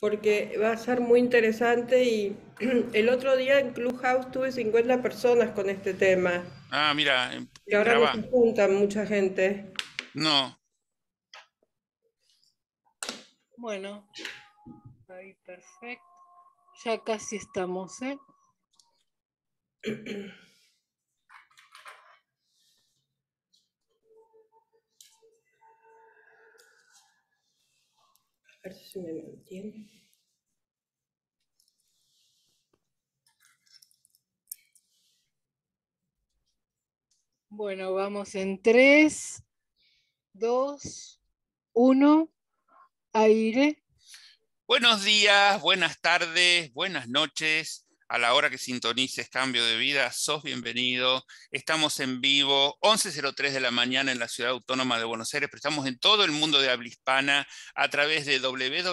porque va a ser muy interesante y el otro día en Clubhouse tuve 50 personas con este tema, Ah, mira, y ahora no se graba. juntan mucha gente. No, Bueno, ahí perfecto. Ya casi estamos, ¿eh? A ver si me mantiene. Bueno, vamos en 3, 2, 1, aire. buenos días, buenas tardes, buenas noches. A la hora que sintonices Cambio de Vida, sos bienvenido. Estamos en vivo, 11:03 de la mañana en la Ciudad Autónoma de Buenos Aires, pero estamos en todo el mundo de habla hispana a través de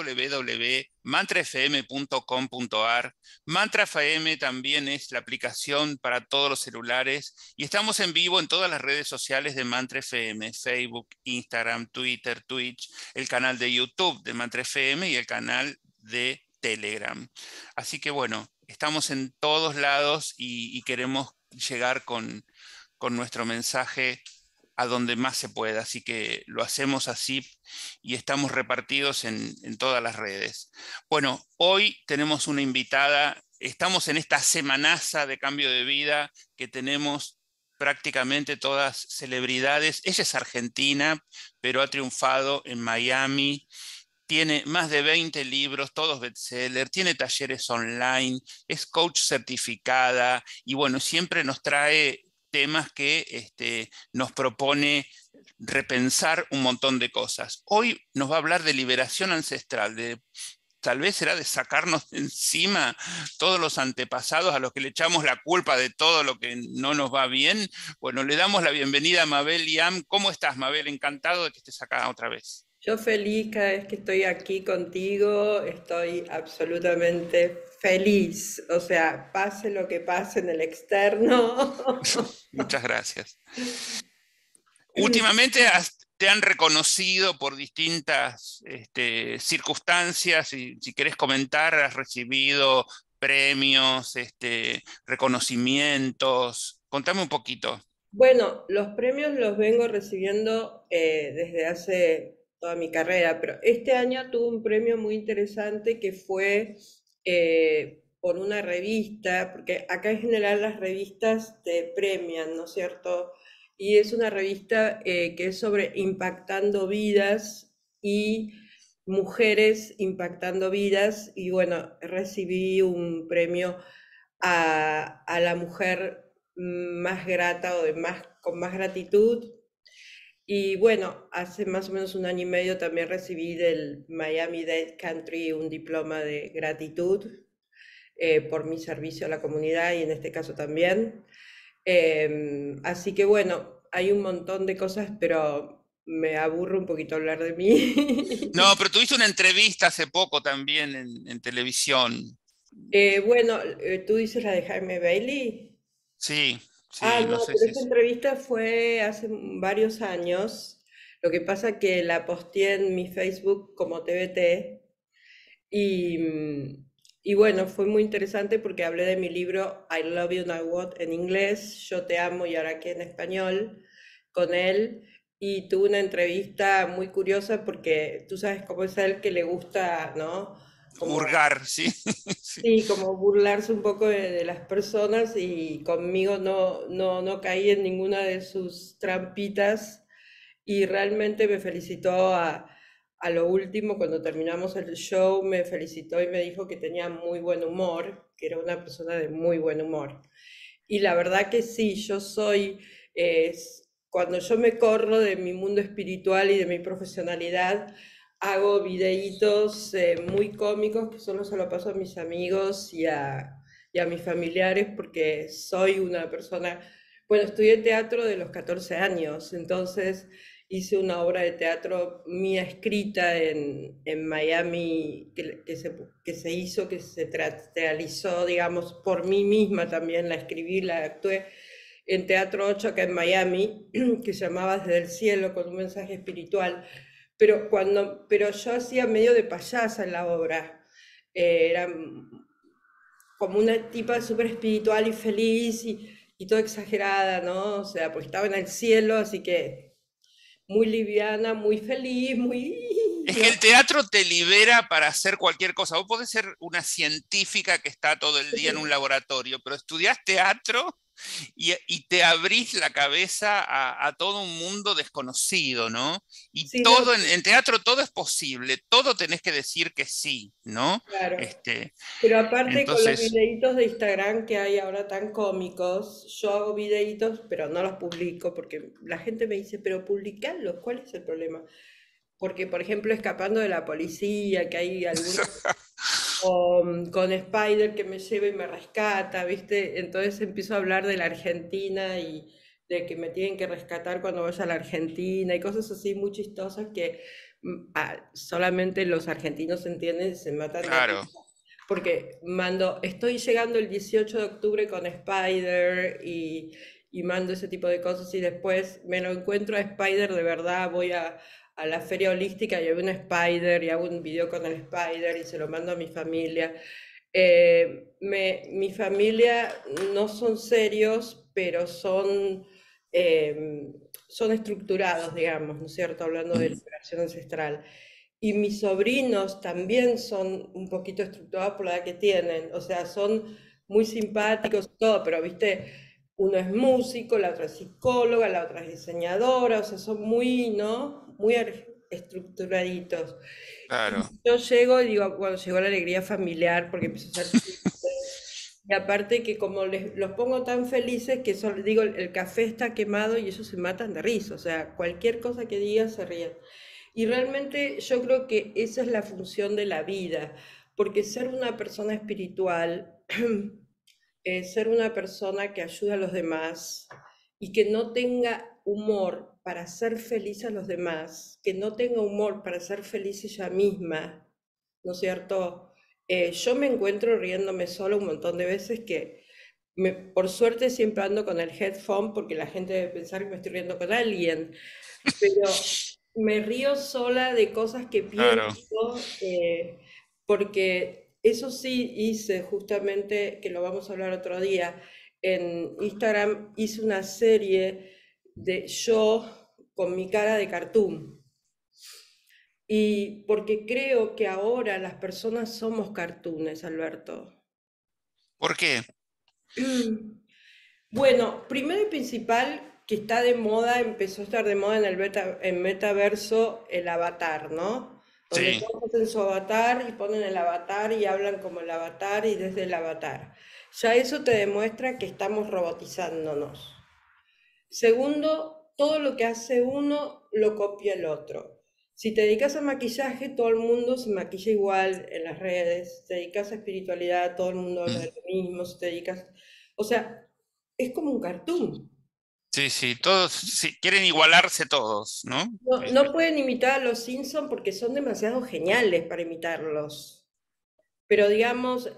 www.mantrafm.com.ar. Mantra FM también es la aplicación para todos los celulares y estamos en vivo en todas las redes sociales de Mantra FM, Facebook, Instagram, Twitter, Twitch, el canal de YouTube de Mantra FM y el canal de Telegram. Así que bueno, estamos en todos lados y queremos llegar con nuestro mensaje a donde más se pueda. Así que lo hacemos así y estamos repartidos en todas las redes. Bueno, hoy tenemos una invitada. Estamos en esta semanaza de Cambio de Vida que tenemos prácticamente todas celebridades. Ella es argentina, pero ha triunfado en Miami. Tiene más de 20 libros, todos bestseller, tiene talleres online, es coach certificada y bueno, siempre nos trae temas que nos propone repensar un montón de cosas. Hoy nos va a hablar de liberación ancestral, de tal vez será de sacarnos de encima todos los antepasados a los que le echamos la culpa de todo lo que no nos va bien. Bueno, le damos la bienvenida a Mabel Liam. ¿Cómo estás, Mabel? Encantado de que estés acá otra vez. Yo feliz cada vez que estoy aquí contigo, estoy absolutamente feliz. O sea, pase lo que pase en el externo. Muchas gracias. Últimamente te han reconocido por distintas circunstancias, y si querés comentar, has recibido premios, reconocimientos. Contame un poquito. Bueno, los premios los vengo recibiendo desde hace toda mi carrera, pero este año tuve un premio muy interesante que fue por una revista, porque acá en general las revistas te premian, ¿no es cierto? Y es una revista que es sobre impactando vidas y mujeres impactando vidas, y bueno, recibí un premio a la mujer más grata o con más gratitud. Y bueno, hace más o menos un año y medio también recibí del Miami-Dade Country un diploma de gratitud por mi servicio a la comunidad y en este caso también. Así que bueno, hay un montón de cosas, pero me aburre un poquito hablar de No, mí. pero tuviste una entrevista hace poco también en televisión. Bueno, tú dices la de Jaime Bailey. Sí, Ah, sí, no no, sé pero si esa es. entrevista fue hace varios años. Lo que pasa que la posteé en mi Facebook como TBT y, y bueno, fue muy interesante porque hablé de mi libro I Love You Now What en inglés, Yo te amo y ahora qué en español, con él. Y tuve una entrevista muy curiosa porque tú sabes cómo es él que le gusta, ¿no? Como Hurgar, sí. Sí. sí, como burlarse un poco de las personas y conmigo no caí en ninguna de sus trampitas y realmente me felicitó a lo último, cuando terminamos el show, me felicitó y me dijo que tenía muy buen humor, que era una persona de muy buen humor. Y la verdad que sí, yo soy, cuando yo me corro de mi mundo espiritual y de mi profesionalidad, hago videitos muy cómicos que solo se lo paso a mis amigos y a mis familiares porque soy una persona, bueno, estudié teatro de los 14 años, entonces hice una obra de teatro mía escrita en Miami que se hizo, que se teatralizó, digamos, por mí misma también, la escribí, la actué en Teatro 8 acá en Miami, que se llamaba Desde el Cielo, con un mensaje espiritual, pero yo hacía medio de payasa en la obra. era como una tipa súper espiritual y feliz y toda exagerada, ¿no? O sea, porque estaba en el cielo, así que muy liviana, muy feliz, muy... Es que ¿no? el teatro te libera para hacer cualquier cosa. Vos podés ser una científica que está todo el día en un laboratorio, pero estudiás teatro y te abrís la cabeza a todo un mundo desconocido, ¿no? Y Sí, no, todo en teatro todo es posible, todo tenés que decir que sí, ¿no? claro. Este, Pero aparte con los entonces, videitos de Instagram que hay ahora tan cómicos, yo hago videitos, pero no los publico porque la gente me dice, pero publicarlos, ¿cuál es el problema? Porque, por ejemplo, escapando de la policía, que hay algunos con Spider que me lleva y me rescata, ¿viste? Entonces empiezo a hablar de la Argentina y de que me tienen que rescatar cuando vaya a la Argentina y cosas así muy chistosas que solamente los argentinos entienden y se matan de claro. risa. Porque estoy llegando el 18 de octubre con Spider y mando ese tipo de cosas y después me lo encuentro a Spider de verdad, voy a la feria holística y veo un Spider y hago un video con el Spider y se lo mando a mi familia. Mi familia no son serios, pero son estructurados, digamos, ¿no es cierto? Hablando de liberación ancestral. Y mis sobrinos también son un poquito estructurados por la edad que tienen, o sea, son muy simpáticos, todo, pero viste, uno es músico, la otra es psicóloga, la otra es diseñadora, o sea, son muy, ¿no? Muy estructuraditos. Y Claro. yo llego y digo, bueno, llegó la alegría familiar porque empiezo a hacer chistes. Y aparte que como los pongo tan felices que digo, el café está quemado y ellos se matan de risa, o sea, cualquier cosa que diga se ríen. Y realmente yo creo que esa es la función de la vida, porque ser una persona espiritual, ser una persona que ayuda a los demás y que no tenga humor para ser feliz a los demás, que no tenga humor para ser feliz ella misma, ¿no es cierto? Yo me encuentro riéndome sola un montón de veces que por suerte siempre ando con el headphone porque la gente debe pensar que me estoy riendo con alguien, pero me río sola de cosas que Claro. pienso, porque eso sí hice justamente, que lo vamos a hablar otro día, en Instagram hice una serie de yo con mi cara de cartoon. Y porque creo que ahora las personas somos cartoons, Alberto. ¿Por qué? Bueno, primero y principal, que está de moda, empezó a estar de moda en en metaverso el avatar, ¿no? Donde Sí, todos hacen su avatar y ponen el avatar y hablan como el avatar y desde el avatar. Ya eso te demuestra que estamos robotizándonos. Segundo, todo lo que hace uno lo copia el otro. Si te dedicas a maquillaje, todo el mundo se maquilla igual en las redes. Si te dedicas a espiritualidad, todo el mundo habla de mm, lo mismo. Si te dedicas... O sea, es como un cartoon. sí, sí, todos sí, quieren igualarse todos, ¿no? No, no pueden imitar a los Simpson porque son demasiado geniales para imitarlos. Pero digamos,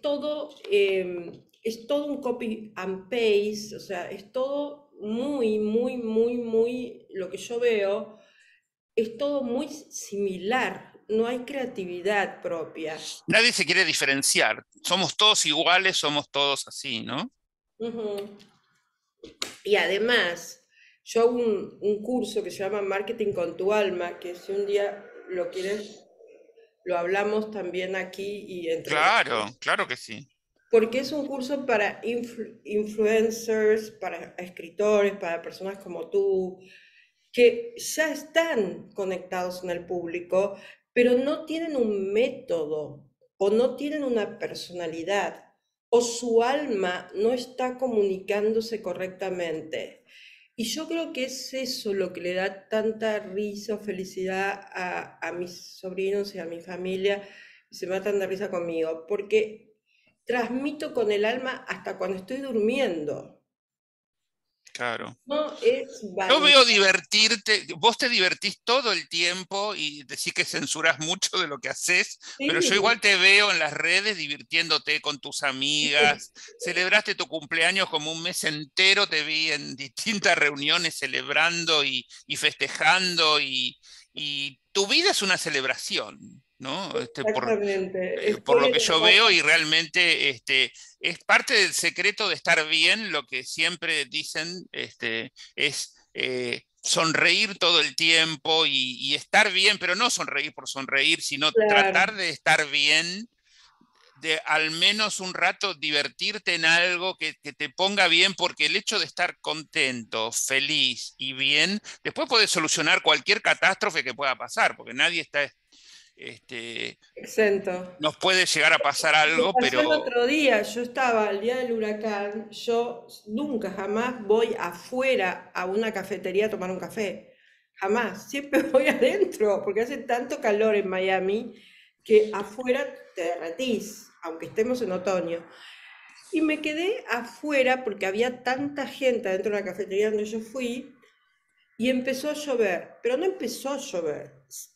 es todo un copy and paste, o sea, es todo muy, muy, muy, muy, lo que yo veo, es todo muy similar, no hay creatividad propia. Nadie se quiere diferenciar. Somos todos iguales, somos todos así, ¿no? Ujú. Y además, yo hago un curso que se llama Marketing con tu alma, que si un día lo quieres, lo hablamos también aquí y entre los Claro, dos, claro que sí. porque es un curso para influencers, para escritores, para personas como tú, que ya están conectados en el público, pero no tienen un método o no tienen una personalidad o su alma no está comunicándose correctamente. Y yo creo que es eso lo que le da tanta risa o felicidad a mis sobrinos y a mi familia y se matan de risa conmigo, porque transmito con el alma hasta cuando estoy durmiendo. Claro. No es Yo vanidad. veo divertirte, vos te divertís todo el tiempo y decís que censurás mucho de lo que haces, pero yo Sí, igual te veo en las redes divirtiéndote con tus amigas, celebraste tu cumpleaños como un mes entero, te vi en distintas reuniones celebrando y festejando y tu vida es una celebración. ¿no? Exactamente. Por Estoy lo en que yo esa- veo y realmente es parte del secreto de estar bien, lo que siempre dicen, es sonreír todo el tiempo y estar bien, pero no sonreír por sonreír, sino Claro, tratar de estar bien, de al menos un rato divertirte en algo que te ponga bien, porque el hecho de estar contento, feliz y bien, después puedes solucionar cualquier catástrofe que pueda pasar, porque nadie está, exento. nos puede llegar a pasar Me algo, pasó el pero otro día, yo estaba el día del huracán, yo nunca jamás voy afuera a una cafetería a tomar un café, jamás, siempre voy adentro, porque hace tanto calor en Miami que afuera te derretís, aunque estemos en otoño. Y me quedé afuera porque había tanta gente adentro de la cafetería donde yo fui y empezó a llover, pero no empezó a llover.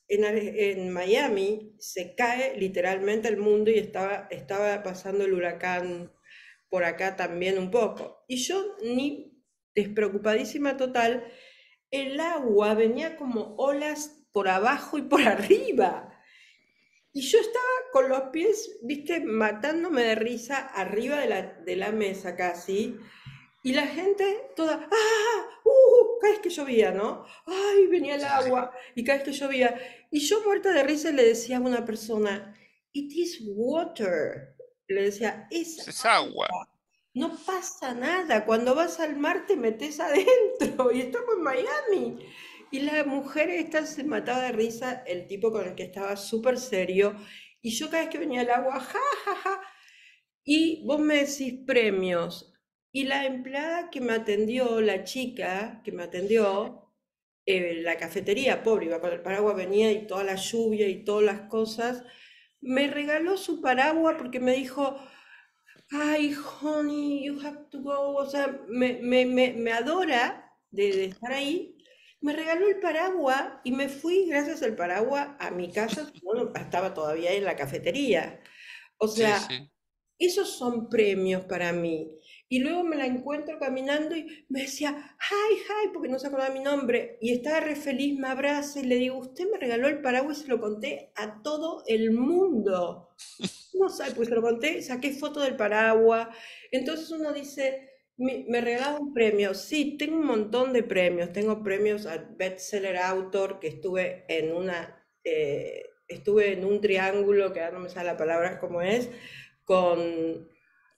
En Miami se cae literalmente el mundo y estaba pasando el huracán por acá también un poco. Y yo ni despreocupadísima total, el agua venía como olas por abajo y por arriba. Y yo estaba con los pies, viste, matándome de risa arriba de la mesa casi, y la gente toda, cada vez que llovía, ¿no? Ay, venía el sí, sí, agua, y cada vez que llovía. Y yo muerta de risa le decía a una persona, it is water. Le decía, es es agua. agua, no pasa nada, cuando vas al mar te metes adentro, y estamos en Miami. Y la mujer esta se mataba de risa, el tipo con el que estaba súper serio, y yo cada vez que venía el agua, ja, ja, ja, y vos me decís premios. Y la empleada que me atendió, la chica que me atendió, la cafetería, pobre, iba con el paraguas, venía y toda la lluvia y todas las cosas, me regaló su paraguas porque me dijo, ay, honey, you have to go. O sea, me adora de estar ahí. Me regaló el paraguas y me fui gracias al paraguas a mi casa. Bueno, estaba todavía en la cafetería. O Sí, sea, sí. esos son premios para mí. Y luego me la encuentro caminando y me decía, hi, hi, porque no se acordaba mi nombre. Y estaba re feliz, me abraza y le digo, usted me regaló el paraguas y se lo conté a todo el mundo. No sabe, pues se lo conté, saqué foto del paraguas. Entonces uno dice, me regalaron un premio. Sí, tengo un montón de premios. Tengo premios al bestseller author, que estuve en un triángulo, que ahora no me sale la palabra cómo es, con,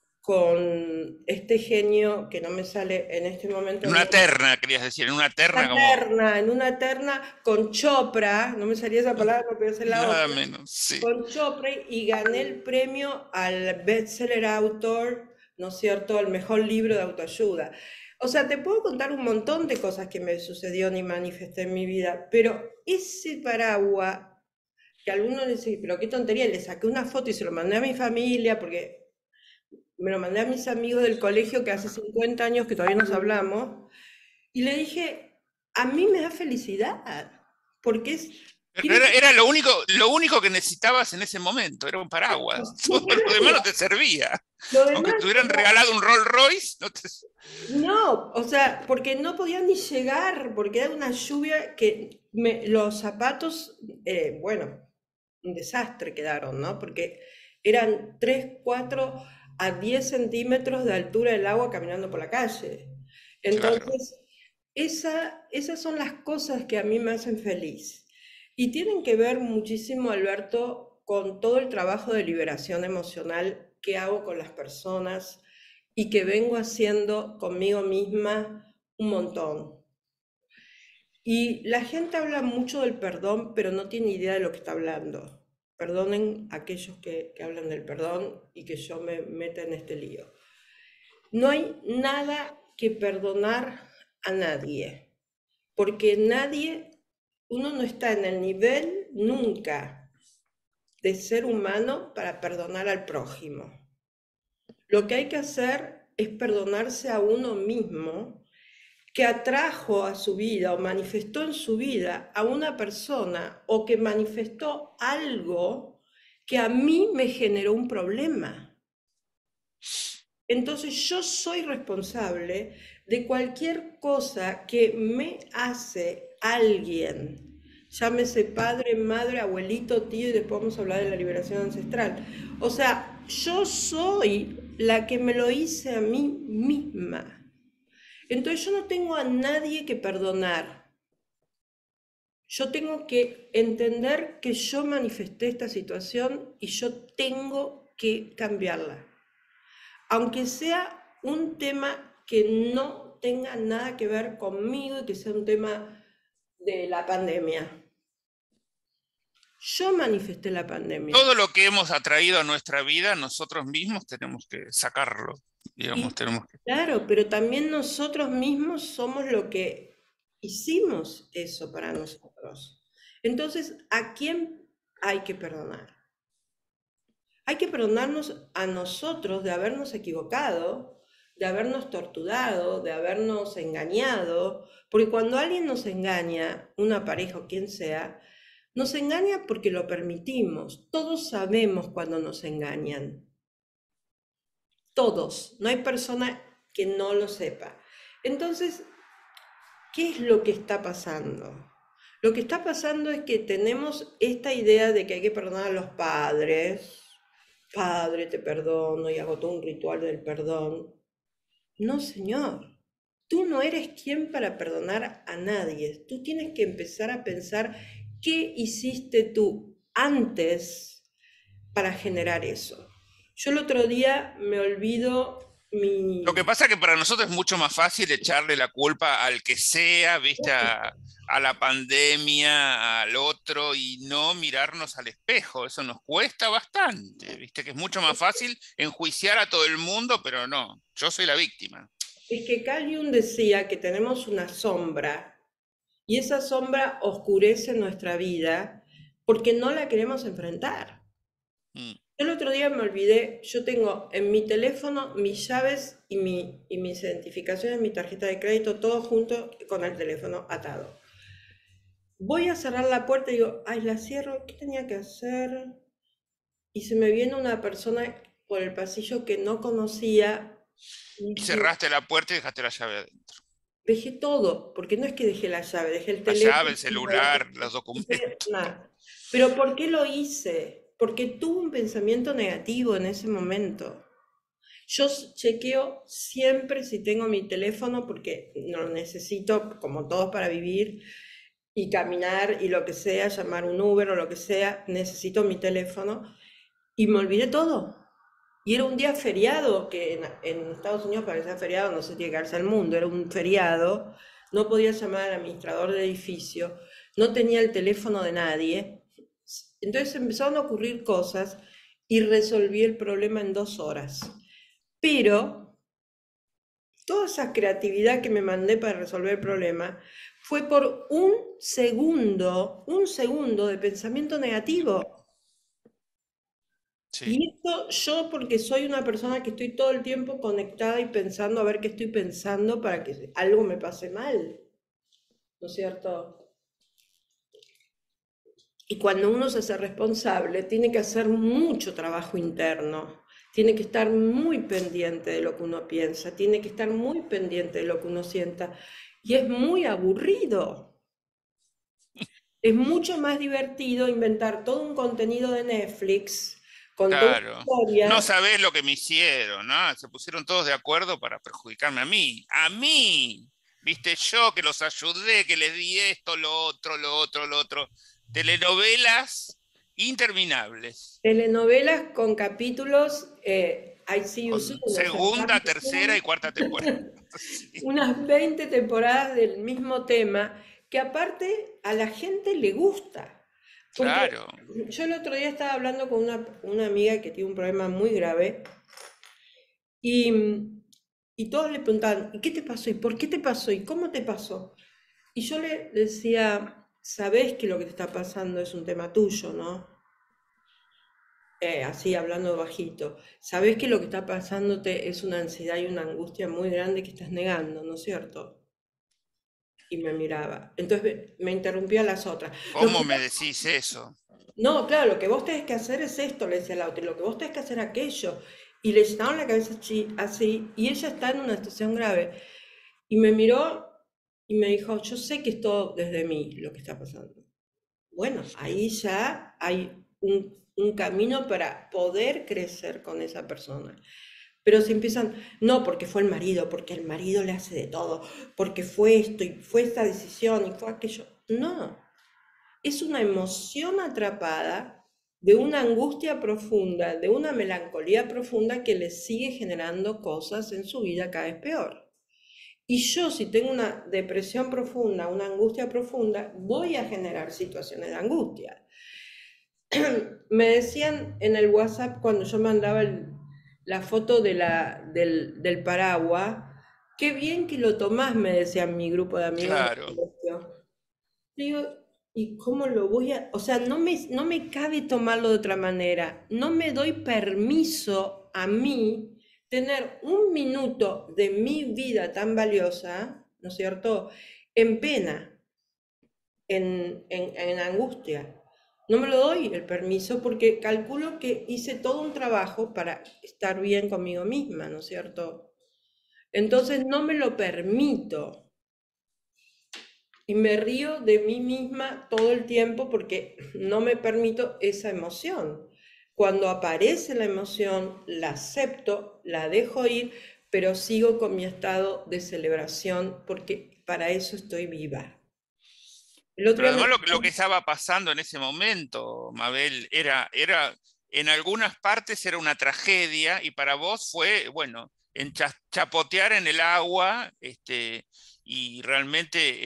con este genio que no me sale en este momento En el una nombre. terna, querías decir, en una terna como En una terna con Chopra, no me salía esa palabra, no podía ser la nada otra, menos, sí. con Chopra y gané el premio al bestseller author, ¿no es cierto?, el mejor libro de autoayuda. O sea, te puedo contar un montón de cosas que me sucedió ni manifesté en mi vida, pero ese paraguas, que algunos dicen, pero qué tontería, le saqué una foto y se lo mandé a mi familia, porque me lo mandé a mis amigos del colegio que hace 50 años que todavía nos hablamos, y le dije, a mí me da felicidad, porque Pero tiene que era lo único que necesitabas en ese momento, era un paraguas. Todo lo demás no te servía. lo Aunque demás, te hubieran regalado un Rolls Royce, no, o sea, porque no podía ni llegar, porque era una lluvia que los zapatos, bueno, un desastre quedaron, ¿no? Porque eran 3, 4 a 10 centímetros de altura del agua caminando por la calle. claro. Entonces, esas son las cosas que a mí me hacen feliz. Y tienen que ver muchísimo, Alberto, con todo el trabajo de liberación emocional que hago con las personas y que vengo haciendo conmigo misma un montón. Y la gente habla mucho del perdón, pero no tiene idea de lo que está hablando. Perdonen aquellos que hablan del perdón y que yo me meta en este lío. No hay nada que perdonar a nadie, porque uno no está en el nivel nunca de ser humano para perdonar al prójimo. Lo que hay que hacer es perdonarse a uno mismo que atrajo a su vida o manifestó en su vida a una persona o que manifestó algo que a mí me generó un problema. Entonces yo soy responsable de cualquier cosa que me hace alguien Llámese padre, madre, abuelito, tío, y después vamos a hablar de la liberación ancestral. O sea, yo soy la que me lo hice a mí misma. Entonces yo no tengo a nadie que perdonar. Yo tengo que entender que yo manifesté esta situación y yo tengo que cambiarla. Aunque sea un tema que no tenga nada que ver conmigo y que sea un tema de la pandemia. Yo manifesté la pandemia. Todo lo que hemos atraído a nuestra vida, nosotros mismos tenemos que sacarlo, digamos, tenemos que... Claro, pero también nosotros mismos somos lo que hicimos eso para nosotros. Entonces, ¿a quién hay que perdonar? Hay que perdonarnos a nosotros de habernos equivocado, de habernos torturado, de habernos engañado, porque cuando alguien nos engaña, una pareja o quien sea, nos engaña porque lo permitimos. Todos sabemos cuando nos engañan. Todos. No hay persona que no lo sepa. Entonces, ¿qué es lo que está pasando? Lo que está pasando es que tenemos esta idea de que hay que perdonar a los padres. Padre, te perdono y hago todo un ritual del perdón. No, señor. Tú no eres quien para perdonar a nadie. Tú tienes que empezar a pensar qué hiciste tú antes para generar eso. Yo el otro día me olvido Lo que pasa es que para nosotros es mucho más fácil echarle la culpa al que sea, ¿viste? A la pandemia, al otro, y no mirarnos al espejo. Eso nos cuesta bastante, ¿viste? Que es mucho más fácil enjuiciar a todo el mundo, pero no, yo soy la víctima. Es que Carl Jung decía que tenemos una sombra y esa sombra oscurece nuestra vida porque no la queremos enfrentar. Mm. Yo el otro día me olvidé, yo tengo en mi teléfono mis llaves y mis identificaciones, mi tarjeta de crédito, todo junto con el teléfono atado. Voy a cerrar la puerta y digo, ay, la cierro, ¿qué tenía que hacer? Y se me viene una persona por el pasillo que no conocía y Y dije, cerraste la puerta y dejaste la llave adentro. dejé todo, porque no es que dejé la llave, dejé el La llave, teléfono, el celular, los dejé documentos. nada. Pero ¿por qué lo hice? Porque tuve un pensamiento negativo en ese momento. Yo chequeo siempre si tengo mi teléfono porque no lo necesito, como todos, para vivir y caminar y lo que sea, llamar un Uber o lo que sea, necesito mi teléfono y me olvidé todo. Y era un día feriado, que en Estados Unidos para que sea feriado no se tiene que darse al mundo, era un feriado, no podía llamar al administrador del edificio, no tenía el teléfono de nadie. Entonces empezaron a ocurrir cosas y resolví el problema en 2 horas. Pero toda esa creatividad que me mandé para resolver el problema fue por un segundo de pensamiento negativo. Sí. Y esto yo porque soy una persona que estoy todo el tiempo conectada y pensando a ver qué estoy pensando para que algo me pase mal, ¿no es cierto? Y cuando uno se hace responsable, tiene que hacer mucho trabajo interno, tiene que estar muy pendiente de lo que uno piensa, tiene que estar muy pendiente de lo que uno sienta. Y es muy aburrido. Es mucho más divertido inventar todo un contenido de Netflix con toda una Claro. No historia. sabés lo que me hicieron, ¿no? Se pusieron todos de acuerdo para perjudicarme a mí. ¡A mí! Viste, yo que los ayudé, que les di esto, lo otro, lo otro, lo otro. Telenovelas interminables. Telenovelas con capítulos, I See You Soon, Con o sea, segunda, tercera y cuarta temporada. Sí. unas 20 temporadas del mismo tema, que aparte a la gente le gusta. Porque Claro. yo el otro día estaba hablando con una amiga que tiene un problema muy grave y, y todos le preguntaban, ¿y qué te pasó? ¿Y por qué te pasó? ¿Y cómo te pasó? Y yo le decía, sabés que lo que te está pasando es un tema tuyo, ¿no? Así hablando bajito, sabés que lo que está pasándote es una ansiedad y una angustia muy grande que estás negando, ¿no es cierto? Y me miraba. Entonces me interrumpía las otras. Lo ¿Cómo que me decís eso? No, claro, lo que vos tenés que hacer es esto, le decía la otra, y lo que vos tenés que hacer es aquello. Y le llenaron la cabeza así, y ella está en una situación grave. Y me miró y me dijo, yo sé que es todo desde mí lo que está pasando. bueno, ahí ya hay un camino para poder crecer con esa persona. Pero si empiezan, no, porque fue el marido, porque el marido le hace de todo, porque fue esto y fue esta decisión y fue aquello. No, es una emoción atrapada de una angustia profunda, de una melancolía profunda que le sigue generando cosas en su vida cada vez peor. Y yo, si tengo una depresión profunda, una angustia profunda, voy a generar situaciones de angustia. Me decían en el WhatsApp cuando yo mandaba la foto del paraguas, qué bien que lo tomás, me decían mi grupo de amigos del Claro. colegio. Digo, ¿y cómo lo voy a...? O sea, no me cabe tomarlo de otra manera. No me doy permiso a mí tener un minuto de mi vida tan valiosa, ¿no es cierto?, en pena, en angustia. No me lo doy el permiso porque calculo que hice todo un trabajo para estar bien conmigo misma, ¿no es cierto? Entonces no me lo permito. Y me río de mí misma todo el tiempo porque no me permito esa emoción. Cuando aparece la emoción, la acepto, la dejo ir, pero sigo con mi estado de celebración porque para eso estoy viva. El otro Pero día me... además lo que estaba pasando en ese momento, Mabel, en algunas partes era una tragedia y para vos fue, bueno, chapotear en el agua, y realmente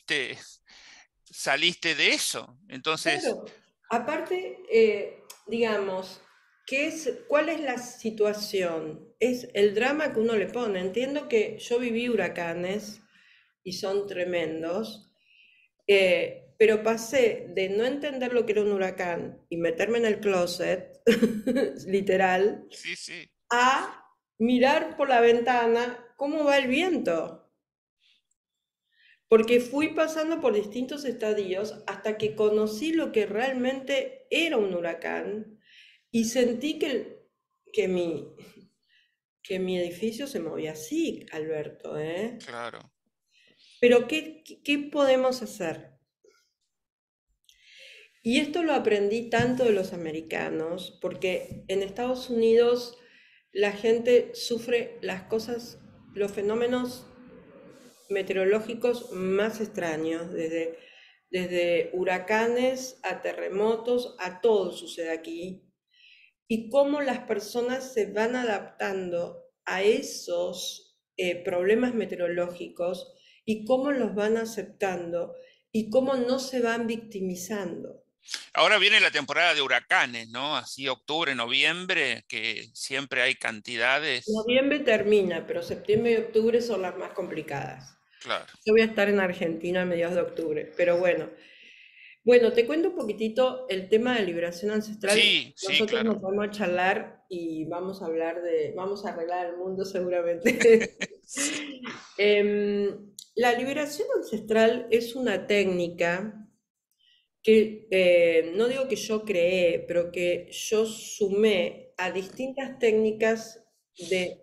saliste de eso. Entonces, Claro, aparte, digamos, ¿cuál es la situación? Es el drama que uno le pone. Entiendo que yo viví huracanes y son tremendos, pero pasé de no entender lo que era un huracán y meterme en el closet, literal, sí, sí. a mirar por la ventana cómo va el viento. Porque fui pasando por distintos estadios hasta que conocí lo que realmente era un huracán y sentí que mi, que mi edificio se movía así, Alberto, ¿eh? Claro. Pero ¿qué podemos hacer? Y esto lo aprendí tanto de los americanos, porque en Estados Unidos la gente sufre las cosas, los fenómenos meteorológicos más extraños, desde huracanes a terremotos, a todo sucede aquí, y cómo las personas se van adaptando a esos problemas meteorológicos y cómo los van aceptando y cómo no se van victimizando. Ahora viene la temporada de huracanes, ¿no? Así octubre, noviembre, que siempre hay cantidades. Noviembre termina, pero septiembre y octubre son las más complicadas. Claro. Yo voy a estar en Argentina a mediados de octubre, pero bueno. Bueno, te cuento un poquitito el tema de liberación ancestral. Sí, sí, Nosotros claro. nos vamos a charlar y vamos a arreglar el mundo seguramente. Sí. La liberación ancestral es una técnica que no digo que yo creé, pero que yo sumé a distintas técnicas de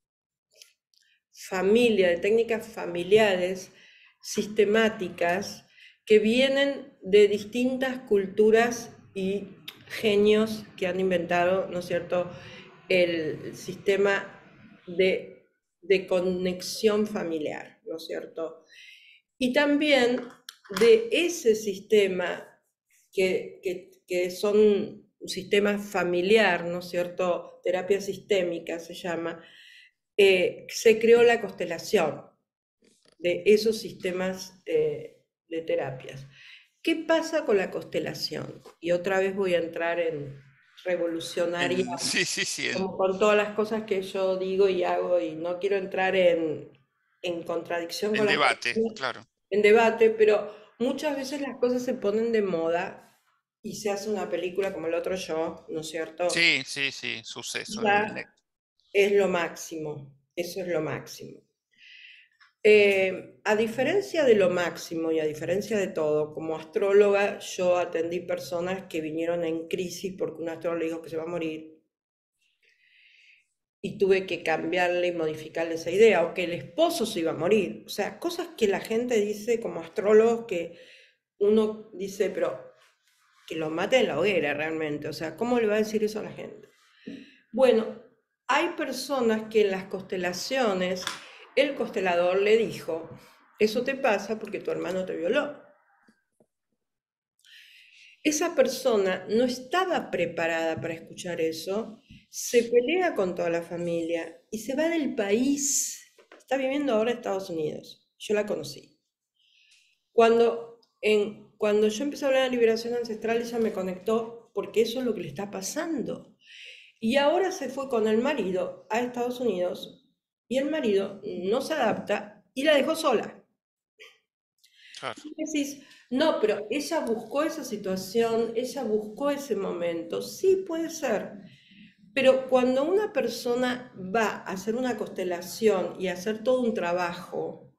familia, de técnicas familiares sistemáticas que vienen de distintas culturas y genios que han inventado, ¿no es cierto?, el sistema de conexión familiar, ¿no es cierto? Y también de ese sistema que son un sistema familiar, ¿no es cierto? Terapia sistémica se llama, se creó la constelación de esos sistemas de terapias. ¿Qué pasa con la constelación? Y otra vez voy a entrar en revolucionaria, Sí, sí, sí, como con todas las cosas que yo digo y hago, y no quiero entrar en contradicción con en las debate, personas, claro. en debate, pero muchas veces las cosas se ponen de moda y se hace una película como El Otro Yo, ¿no es cierto? Sí, sí, sí, suceso en Ya es lo máximo, eso es lo máximo. A diferencia de lo máximo y a diferencia de todo, como astróloga yo atendí personas que vinieron en crisis porque un astrólogo le dijo que se va a morir y tuve que cambiarle y modificarle esa idea, o que el esposo se iba a morir. O sea, cosas que la gente dice como astrólogos que uno dice, pero que lo mate en la hoguera realmente. O sea, ¿cómo le va a decir eso a la gente? Bueno, hay personas que en las constelaciones, el constelador le dijo, eso te pasa porque tu hermano te violó. Esa persona no estaba preparada para escuchar eso, se pelea con toda la familia y se va del país. Está viviendo ahora en Estados Unidos. Yo la conocí. Cuando yo empecé a hablar de liberación ancestral, ella me conectó porque eso es lo que le está pasando. Y ahora se fue con el marido a Estados Unidos y el marido no se adapta y la dejó sola. Claro. Y decís, no, pero ella buscó esa situación, ella buscó ese momento. Sí, puede ser. Pero cuando una persona va a hacer una constelación y a hacer todo un trabajo,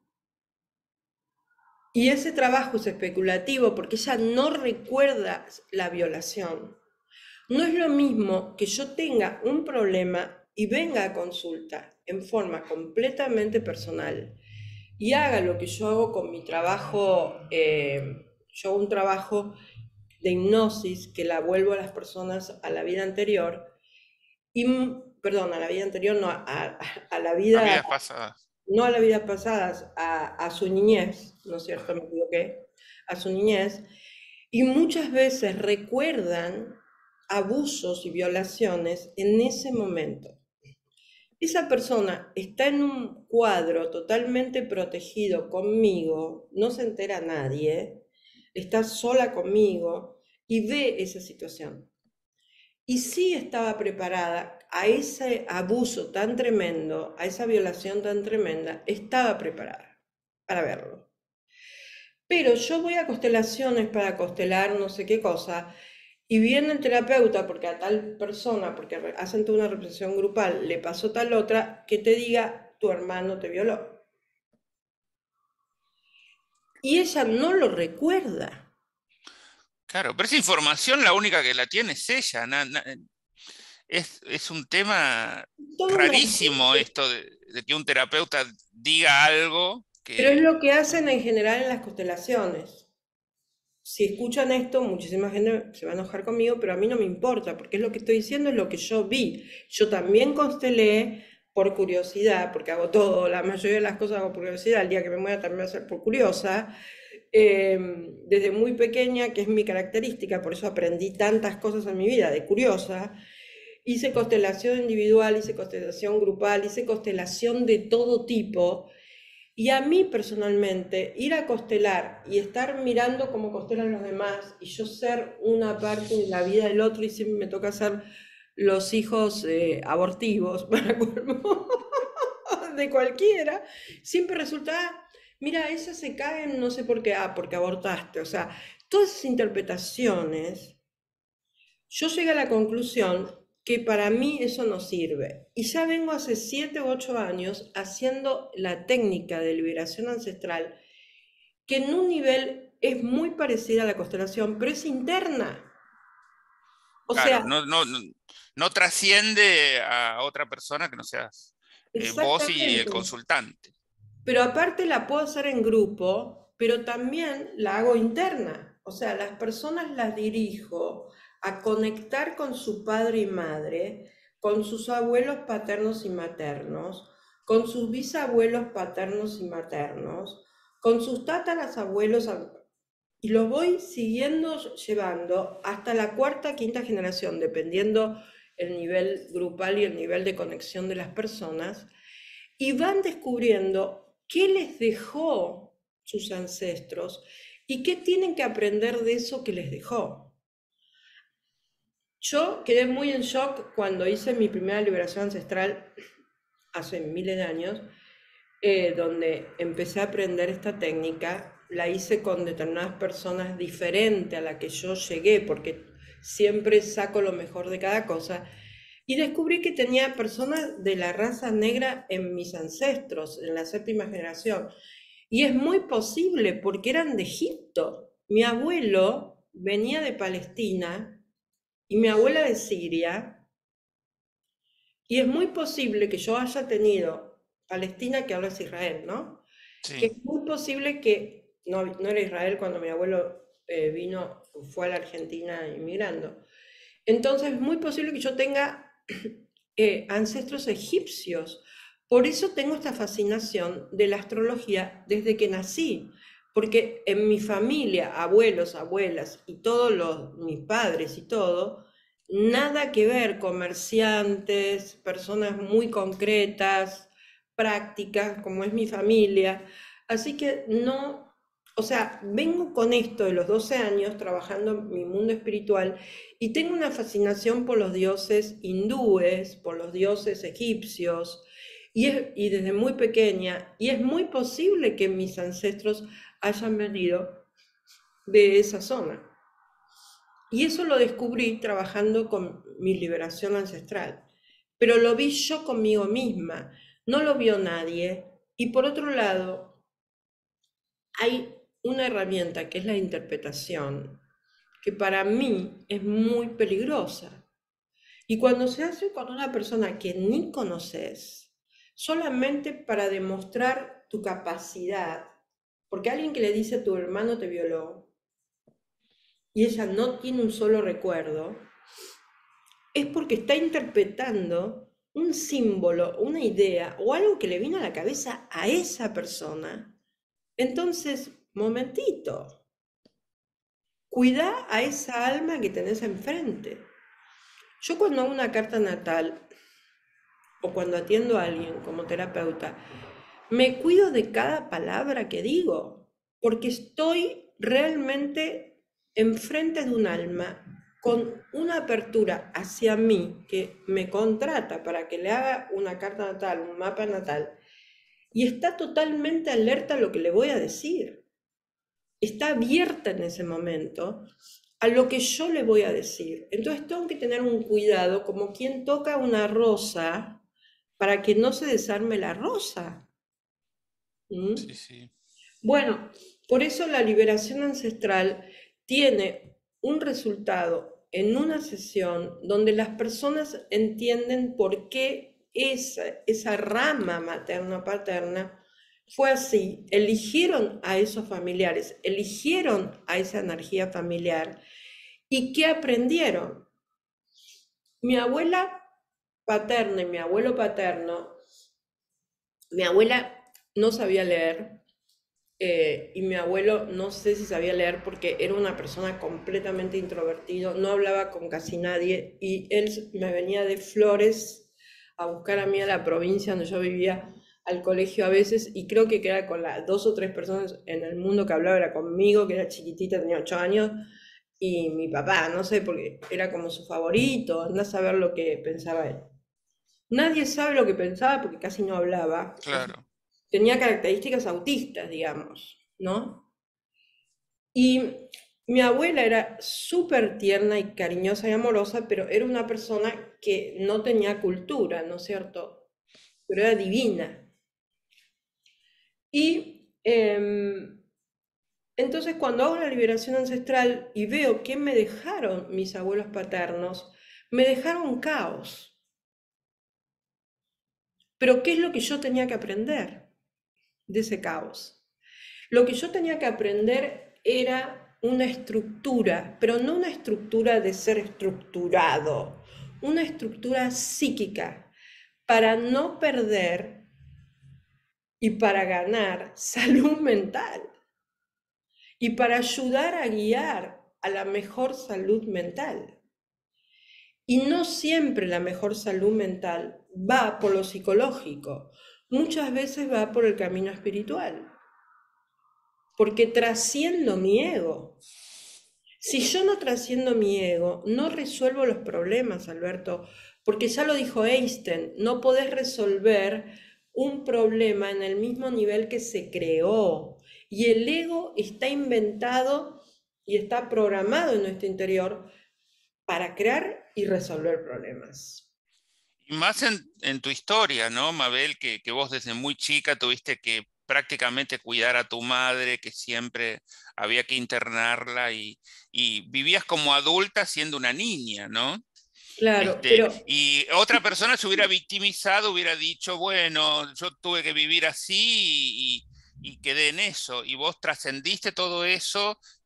y ese trabajo es especulativo porque ella no recuerda la violación, no es lo mismo que yo tenga un problema y venga a consulta en forma completamente personal y haga lo que yo hago con mi trabajo. Yo hago un trabajo de hipnosis que la vuelvo a las personas a la vida anterior, y, perdón, a la vida anterior, no, a la A vida, vidas pasadas. no a la vida pasada, a su niñez, ¿no es cierto? Me equivoqué, a su niñez, y muchas veces recuerdan abusos y violaciones en ese momento. Esa persona está en un cuadro totalmente protegido conmigo, no se entera nadie, está sola conmigo y ve esa situación. Y sí estaba preparada a ese abuso tan tremendo, a esa violación tan tremenda, estaba preparada para verlo. Pero yo voy a constelaciones para constelar no sé qué cosa, y viene el terapeuta porque a tal persona, porque hacen toda una representación grupal, le pasó tal otra, que te diga, tu hermano te violó. Y ella no lo recuerda. Claro, pero esa información la única que la tiene es ella. Es un tema Todo una... rarísimo esto de que un terapeuta diga algo Pero es que... lo que hacen en general en las constelaciones. Si escuchan esto, muchísima gente se va a enojar conmigo, pero a mí no me importa, porque es lo que estoy diciendo, es lo que yo vi. Yo también constelé por curiosidad, porque hago todo, la mayoría de las cosas hago por curiosidad, el día que me muera también voy a ser por curiosa, desde muy pequeña, que es mi característica, por eso aprendí tantas cosas en mi vida, de curiosa. Hice constelación individual, hice constelación grupal, hice constelación de todo tipo. Y a mí personalmente, ir a constelar y estar mirando cómo constelan los demás y yo ser una parte de la vida del otro, y siempre me toca ser los hijos abortivos para colmo de cualquiera, siempre resulta, mira, ella se cae en no sé por qué, porque abortaste. O sea, todas esas interpretaciones, yo llegué a la conclusión que para mí eso no sirve. Y ya vengo hace 7 u 8 años haciendo la técnica de liberación ancestral, que en un nivel es muy parecida a la constelación, pero es interna. O Claro, sea, no trasciende a otra persona que no seas vos y el exactamente. consultante. Pero aparte la puedo hacer en grupo, pero también la hago interna. O sea, las personas las dirijo a conectar con su padre y madre, con sus abuelos paternos y maternos, con sus bisabuelos paternos y maternos, con sus tatarabuelos, y los voy siguiendo llevando hasta la cuarta, quinta generación, dependiendo el nivel grupal y el nivel de conexión de las personas, y van descubriendo qué les dejó sus ancestros y qué tienen que aprender de eso que les dejó. Yo quedé muy en shock cuando hice mi primera liberación ancestral hace miles de años, donde empecé a aprender esta técnica. La hice con determinadas personas diferente a la que yo llegué, porque siempre saco lo mejor de cada cosa. Y descubrí que tenía personas de la raza negra en mis ancestros, en la séptima generación. Y es muy posible porque eran de Egipto. Mi abuelo venía de Palestina y mi abuela de Siria. Y es muy posible que yo haya tenido Palestina, que ahora es Israel, ¿no? Que Sí. es muy posible que no era Israel cuando mi abuelo vino fue a la Argentina inmigrando. Entonces es muy posible que yo tenga ancestros egipcios. Por eso tengo esta fascinación de la astrología desde que nací, porque en mi familia, abuelos, abuelas y todos mis padres y todo, nada que ver, comerciantes, personas muy concretas, prácticas, como es mi familia. Así que no, o sea, vengo con esto de los 12 años trabajando en mi mundo espiritual y tengo una fascinación por los dioses hindúes, por los dioses egipcios, y desde muy pequeña, y es muy posible que mis ancestros hayan venido de esa zona. Y eso lo descubrí trabajando con mi liberación ancestral. Pero lo vi yo conmigo misma, no lo vio nadie. Y por otro lado, hay una herramienta que es la interpretación, que para mí es muy peligrosa. Y cuando se hace con una persona que ni conoces, solamente para demostrar tu capacidad, porque alguien que le dice tu hermano te violó y ella no tiene un solo recuerdo, es porque está interpretando un símbolo, una idea o algo que le vino a la cabeza a esa persona. Entonces, momentito, cuida a esa alma que tenés enfrente. Yo cuando hago una carta natal o cuando atiendo a alguien como terapeuta, me cuido de cada palabra que digo, porque estoy realmente enfrente de un alma con una apertura hacia mí que me contrata para que le haga una carta natal, un mapa natal, y está totalmente alerta a lo que le voy a decir. Está abierta en ese momento a lo que yo le voy a decir. Entonces tengo que tener un cuidado como quien toca una rosa para que no se desarme la rosa. Sí, ¿Mm? sí. Bueno, por eso la liberación ancestral tiene un resultado en una sesión donde las personas entienden por qué esa rama materna-paterna fue así. Eligieron a esos familiares, eligieron a esa energía familiar. ¿Y qué aprendieron? Mi abuela paterna y mi abuelo paterno, mi abuela no sabía leer, y mi abuelo no sé si sabía leer porque era una persona completamente introvertido, no hablaba con casi nadie y él me venía de Flores a buscar a mí a la provincia donde yo vivía, al colegio a veces, y creo que era con las 2 o 3 personas en el mundo que hablaba, era conmigo, que era chiquitita, tenía 8 años, y mi papá, no sé, porque era como su favorito, anda a saber lo que pensaba él. Nadie sabe lo que pensaba porque casi no hablaba. Claro. Tenía características autistas, digamos, ¿no? Y mi abuela era súper tierna y cariñosa y amorosa, pero era una persona que no tenía cultura, ¿no es cierto? Pero era divina. Y entonces cuando hago la liberación ancestral y veo qué me dejaron mis abuelos paternos, me dejaron caos. Pero ¿qué es lo que yo tenía que aprender de ese caos? Lo que yo tenía que aprender era una estructura, pero no una estructura de ser estructurado, una estructura psíquica para no perder y para ganar salud mental y para ayudar a guiar a la mejor salud mental. Y no siempre la mejor salud mental va por lo psicológico, muchas veces va por el camino espiritual, porque trasciendo mi ego. Si yo no trasciendo mi ego, no resuelvo los problemas, Alberto, porque ya lo dijo Einstein, no podés resolver un problema en el mismo nivel que se creó. Y el ego está inventado y está programado en nuestro interior para crear y resolver problemas. Y más en tu historia, ¿no, Mabel? Que vos desde muy chica tuviste que prácticamente cuidar a tu madre, que siempre había que internarla y vivías como adulta siendo una niña, ¿no? Claro, pero Y otra persona se hubiera victimizado, hubiera dicho, bueno, yo tuve que vivir así y quedé en eso. Y vos trascendiste todo eso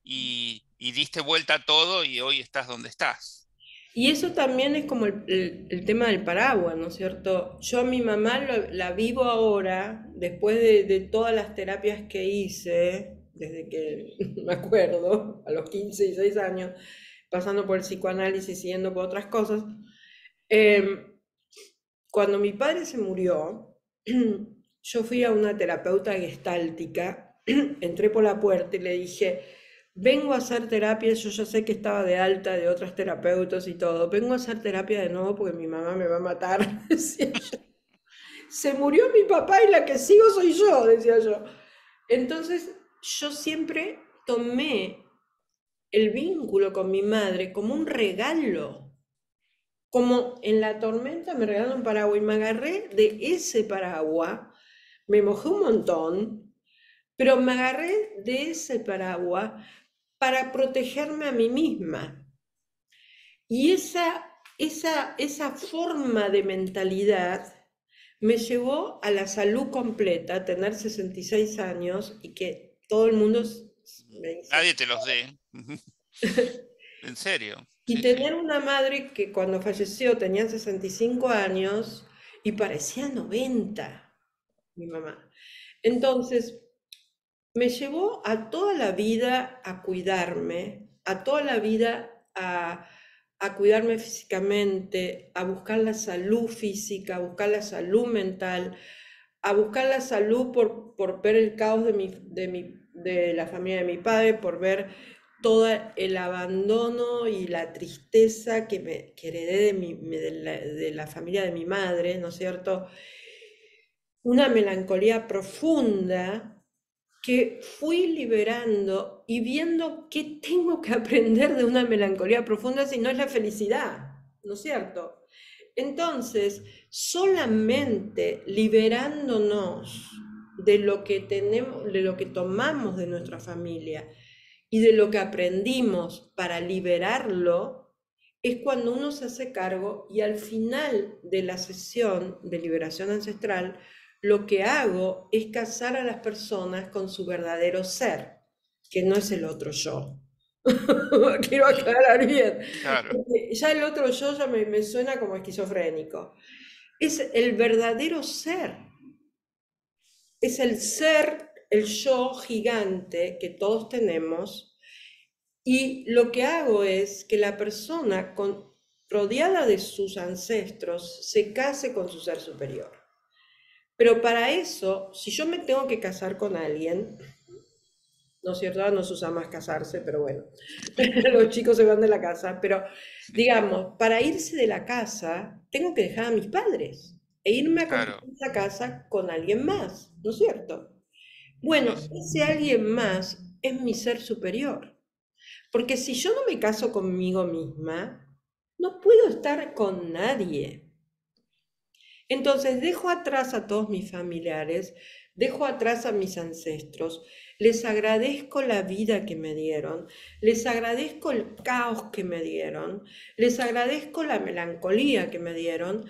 y diste vuelta a todo y hoy estás donde estás. Y eso también es como el tema del paraguas, ¿no es cierto? Yo a mi mamá la vivo ahora, después de todas las terapias que hice, desde que me acuerdo, a los 15 y 16 años, pasando por el psicoanálisis, siguiendo por otras cosas. em, Cuando mi padre se murió, yo fui a una terapeuta gestáltica, entré por la puerta y le dije, vengo a hacer terapia, yo ya sé que estaba de alta de otras terapeutas y todo, vengo a hacer terapia de nuevo porque mi mamá me va a matar, decía yo. Se murió mi papá y la que sigo soy yo, decía yo. Entonces yo siempre tomé el vínculo con mi madre como un regalo, como en la tormenta me regalaron un paraguas y me agarré de ese paraguas, me mojé un montón, pero me agarré de ese paraguas para protegerme a mí misma. Y esa forma de mentalidad me llevó a la salud completa, a tener 66 años y que todo el mundo me dice, Nadie te los dé. En serio, y sí, sí. tener una madre que cuando falleció tenía 65 años y parecía 90, mi mamá. Entonces, me llevó a toda la vida a cuidarme, a toda la vida a cuidarme físicamente, a buscar la salud física, a buscar la salud mental, a buscar la salud por ver el caos de la familia de mi padre, por ver todo el abandono y la tristeza que heredé de la familia de mi madre, ¿no es cierto? Una melancolía profunda que fui liberando y viendo qué tengo que aprender de una melancolía profunda si no es la felicidad, ¿no es cierto? Entonces, solamente liberándonos de lo que tenemos, de lo que tomamos de nuestra familia y de lo que aprendimos para liberarlo, es cuando uno se hace cargo y al final de la sesión de liberación ancestral, lo que hago es casar a las personas con su verdadero ser, que no es el otro yo. Quiero aclarar bien, Claro. porque ya el otro yo ya me suena como esquizofrénico. Es el verdadero ser, es el ser, el yo gigante que todos tenemos, y lo que hago es que la persona rodeada de sus ancestros se case con su ser superior. Pero para eso, si yo me tengo que casar con alguien, ¿no es cierto? Ahora no se usa más casarse, pero bueno, los chicos se van de la casa, pero Sí, digamos, para irse de la casa, tengo que dejar a mis padres e irme a claro, construir esa casa con alguien más, ¿no es cierto? sí, Bueno, sí. ese alguien más es mi ser superior, porque si yo no me caso conmigo misma, no puedo estar con nadie. Entonces dejo atrás a todos mis familiares, dejo atrás a mis ancestros, les agradezco la vida que me dieron, les agradezco el caos que me dieron, les agradezco la melancolía que me dieron,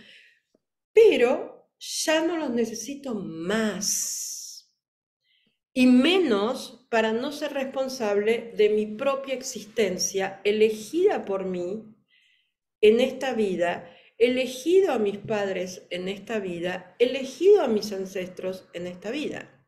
pero ya no los necesito más. Y menos para no ser responsable de mi propia existencia, elegida por mí en esta vida, elegido a mis padres en esta vida, elegido a mis ancestros en esta vida.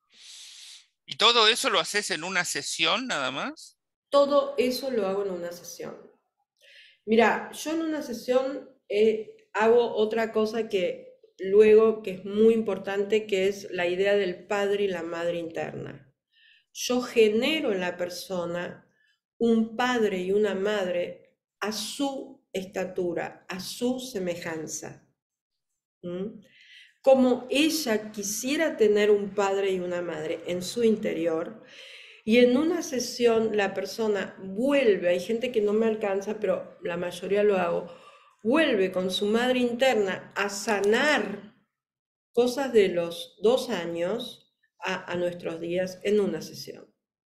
¿Y todo eso lo haces en una sesión nada más? Todo eso lo hago en una sesión. Mira, yo en una sesión hago otra cosa que luego, que es muy importante, que es la idea del padre y la madre interna. Yo genero en la persona un padre y una madre a su estatura, a su semejanza. ¿Mm? Como ella quisiera tener un padre y una madre en su interior, y en una sesión la persona vuelve, hay gente que no me alcanza, pero la mayoría lo hago, vuelve con su madre interna a sanar cosas de los 2 años a nuestros días en una sesión.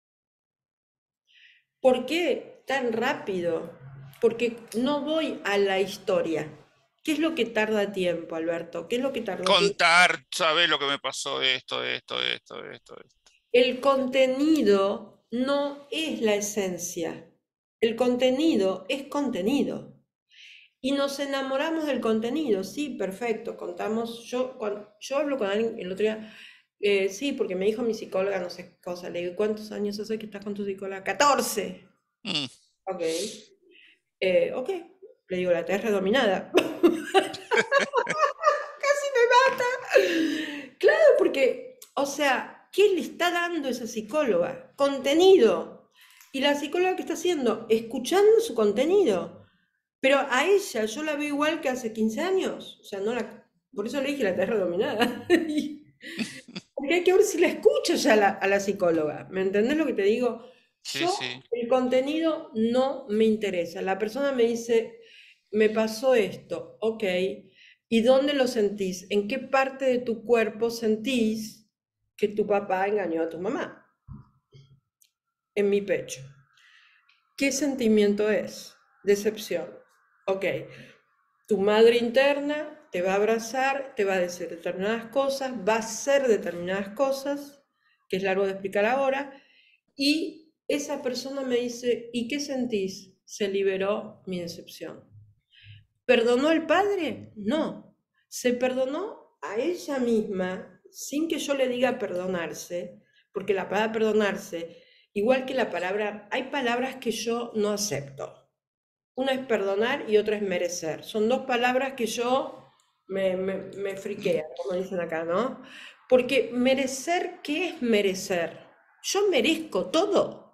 ¿Por qué tan rápido? Porque no voy a la historia. ¿Qué es lo que tarda tiempo, Alberto? ¿Qué es lo que tarda tiempo? Contar, sabes lo que me pasó, esto. El contenido no es la esencia. El contenido es contenido. Y nos enamoramos del contenido, sí, perfecto, contamos, cuando yo hablo con alguien el otro día, sí, porque me dijo mi psicóloga, no sé qué cosa, le digo, ¿cuántos años hace que estás con tu psicóloga? 14. Mm, Ok, ok, le digo, la Tierra dominada. Casi me mata. Claro, porque, o sea, ¿qué le está dando esa psicóloga? Contenido. ¿Y la psicóloga qué está haciendo? Escuchando su contenido. Pero a ella yo la veo igual que hace 15 años. O sea, no la... Por eso le dije la Tierra dominada. Porque hay que ver si la escucha ya a la psicóloga. ¿Me entendés lo que te digo? sí, Yo, sí. el contenido no me interesa. La persona me dice, me pasó esto, ok. ¿Y dónde lo sentís? ¿En qué parte de tu cuerpo sentís que tu papá engañó a tu mamá? En mi pecho. ¿Qué sentimiento es? Decepción. Ok. Tu madre interna te va a abrazar, te va a decir determinadas cosas, va a hacer determinadas cosas, que es largo de explicar ahora, y esa persona me dice, ¿y qué sentís? Se liberó mi decepción. ¿Perdonó al padre? No. Se perdonó a ella misma sin que yo le diga perdonarse, porque la palabra perdonarse, igual que la palabra, hay palabras que yo no acepto. Una es perdonar y otra es merecer. Son dos palabras que yo me friquean, como dicen acá, ¿no? Porque merecer, ¿qué es merecer? Yo merezco todo.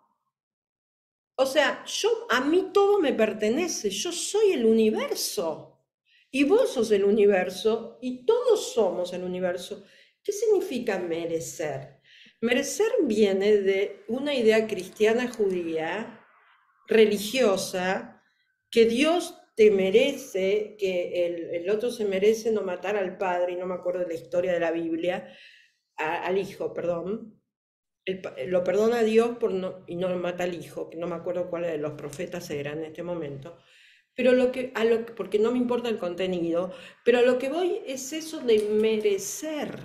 O sea, a mí todo me pertenece, yo soy el universo y vos sos el universo y todos somos el universo. ¿Qué significa merecer? Merecer viene de una idea cristiana judía, religiosa, que Dios te merece, que el otro se merece no matar al padre, y no me acuerdo de la historia de la Biblia, al hijo, perdón, lo perdona a Dios y no lo mata al hijo, que no me acuerdo cuál de los profetas era en este momento. Pero porque no me importa el contenido, pero a lo que voy es eso de merecer.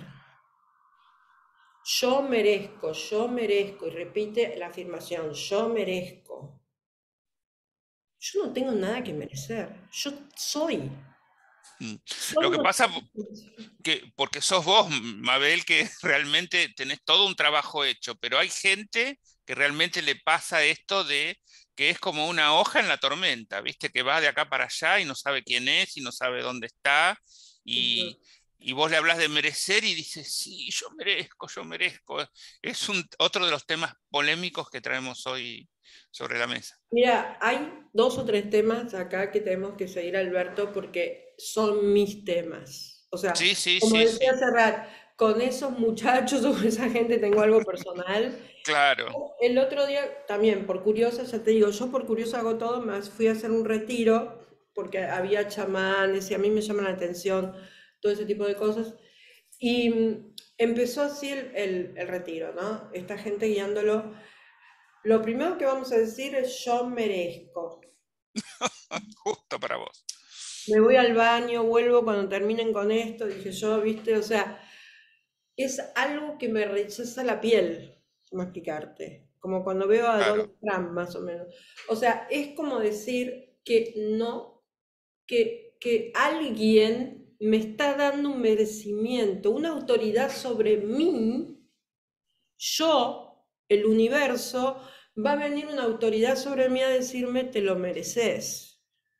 Yo merezco, y repite la afirmación, yo merezco. Yo no tengo nada que merecer, yo soy. Mm. Soy Lo que no pasa tengo que merecer. que, porque sos vos, Mabel, que realmente tenés todo un trabajo hecho, pero hay gente que realmente le pasa esto de que es como una hoja en la tormenta, ¿viste? Que va de acá para allá y no sabe quién es y no sabe dónde está Ujú. y vos le hablas de merecer y dices, sí, yo merezco, yo merezco. Es otro de los temas polémicos que traemos hoy sobre la mesa. Mira, hay dos o tres temas acá que tenemos que seguir, Alberto, porque son mis temas. O sea, Sí, sí, como sí, decía sí, Serrat, con esos muchachos o con esa gente tengo algo personal. claro. El otro día, también por curiosa, ya te digo, yo por curiosa hago todo, más fui a hacer un retiro, porque había chamanes y a mí me llama la atención todo ese tipo de cosas. Y empezó así el retiro, ¿no? Esta gente guiándolo. Lo primero que vamos a decir es yo merezco. Justo para vos. Me voy al baño, vuelvo cuando terminen con esto, dije yo, ¿viste? O sea, es algo que me rechaza la piel, cómo explicarte. Como cuando veo a Claro. Donald Trump, más o menos. O sea, es como decir que no, que alguien me está dando un merecimiento, una autoridad sobre mí, yo, el universo, va a venir una autoridad sobre mí a decirme, te lo mereces.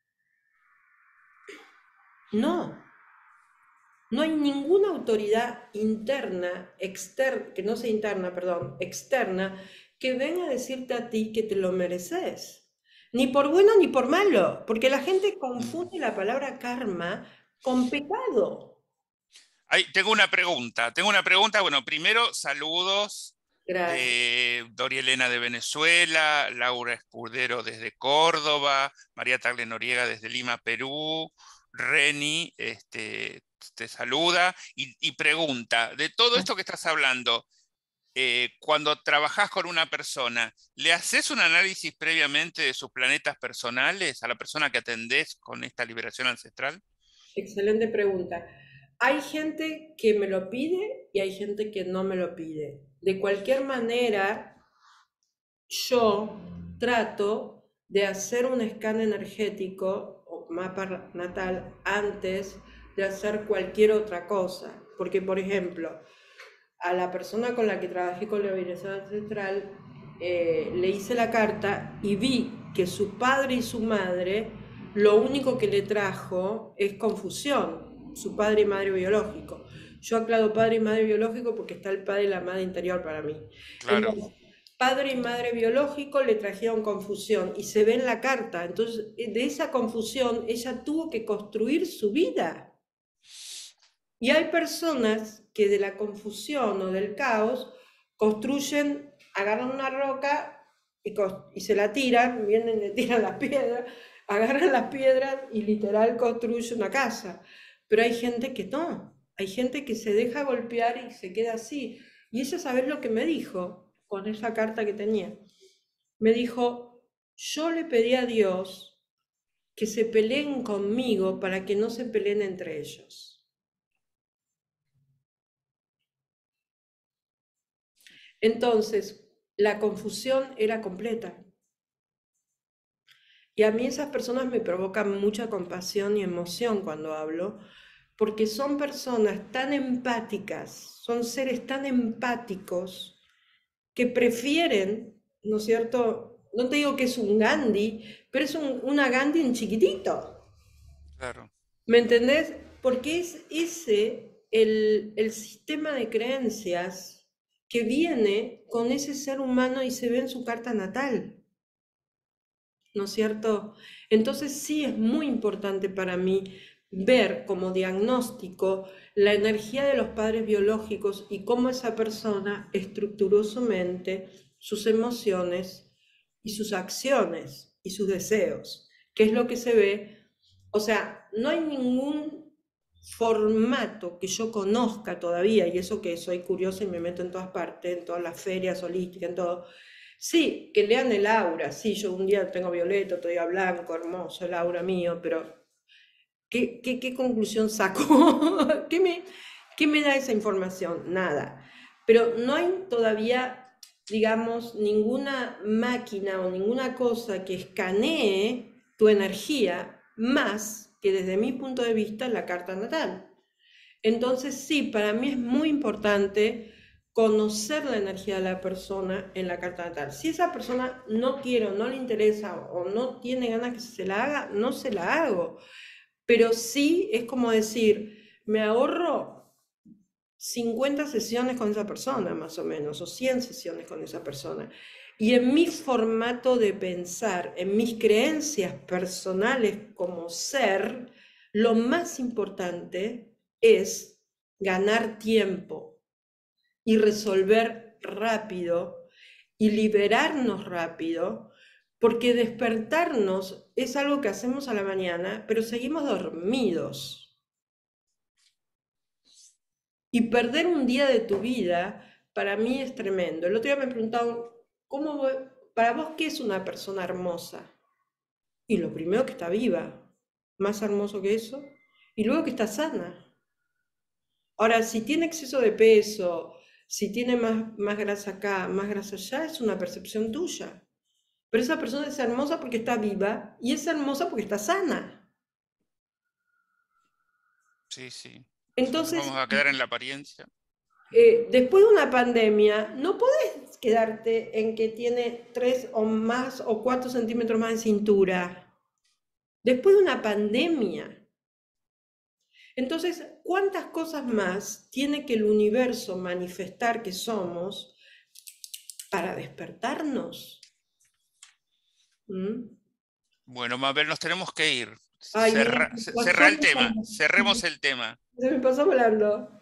No, no hay ninguna autoridad interna, externa, que no sea interna, perdón, externa, que venga a decirte a ti que te lo mereces. Ni por bueno ni por malo, porque la gente Mm. confunde la palabra karma con pecado. Tengo una pregunta. Bueno, primero, saludos Gracias. de Doria Elena de Venezuela, Laura Escudero desde Córdoba, María Tagle Noriega desde Lima, Perú, Reni, te saluda y pregunta, de todo esto que estás hablando, cuando trabajás con una persona, ¿le haces un análisis previamente de sus planetas personales a la persona que atendés con esta liberación ancestral? Excelente pregunta. Hay gente que me lo pide y hay gente que no me lo pide. De cualquier manera, yo trato de hacer un scan energético o mapa natal antes de hacer cualquier otra cosa. Porque, por ejemplo, a la persona con la que trabajé con la liberación ancestral, le hice la carta y vi que su padre y su madre, lo único que le trajo es confusión, su padre y madre biológico. Yo aclaro padre y madre biológico porque está el padre y la madre interior para mí. Claro. Entonces, padre y madre biológico le trajeron confusión y se ve en la carta. Entonces, de esa confusión, ella tuvo que construir su vida. Y hay personas que de la confusión o del caos construyen, agarran una roca y se la tiran, vienen y le tiran las piedras, agarran las piedras y literal construyen una casa. Pero hay gente que no, hay gente que se deja golpear y se queda así. Y ella, ¿sabes lo que me dijo con esa carta que tenía? Me dijo, yo le pedí a Dios que se peleen conmigo para que no se peleen entre ellos. Entonces, la confusión era completa. Y a mí esas personas me provocan mucha compasión y emoción cuando hablo, porque son personas tan empáticas, son seres tan empáticos que prefieren, ¿no es cierto? No te digo que es un Gandhi, pero es una Gandhi en chiquitito. Claro. ¿Me entendés? Porque es ese el sistema de creencias que viene con ese ser humano y se ve en su carta natal, ¿no es cierto? Entonces sí es muy importante para mí ver como diagnóstico la energía de los padres biológicos y cómo esa persona estructuró su mente, sus emociones y sus acciones y sus deseos, que es lo que se ve. O sea, no hay ningún formato que yo conozca todavía, y eso que soy curiosa y me meto en todas partes, en todas las ferias holísticas, en todo. Sí, que lean el aura, sí, yo un día tengo violeta, otro día blanco, hermoso el aura mío, pero ¿qué conclusión saco? ¿Qué me da esa información? Nada. Pero no hay todavía, digamos, ninguna máquina o ninguna cosa que escanee tu energía más que desde mi punto de vista la carta natal. Entonces, sí, para mí es muy importante conocer la energía de la persona en la carta natal. Si esa persona no quiere o no le interesa o no tiene ganas que se la haga, no se la hago. Pero sí es como decir, me ahorro 50 sesiones con esa persona, más o menos, o 100 sesiones con esa persona. Y en mi formato de pensar, en mis creencias personales como ser, lo más importante es ganar tiempo y resolver rápido y liberarnos rápido, porque despertarnos es algo que hacemos a la mañana, pero seguimos dormidos. Y perder un día de tu vida para mí es tremendo. El otro día me preguntaban, para vos qué es una persona hermosa? Y lo primero que está viva, más hermoso que eso, y luego que está sana. Ahora, si tiene exceso de peso, si tiene más grasa acá, más grasa allá, es una percepción tuya. Pero esa persona es hermosa porque está viva y es hermosa porque está sana. Sí, sí. Nosotros Entonces, vamos a quedar en la apariencia. después de una pandemia, no podés quedarte en que tiene 3 o más o 4 centímetros más de cintura. Después de una pandemia. Entonces, ¿cuántas cosas más tiene que el universo manifestar que somos para despertarnos? ¿Mm? Bueno, Mabel, nos tenemos que ir. Ay, mira, Cerra el tema. Cerremos el tema. se me pasó volando.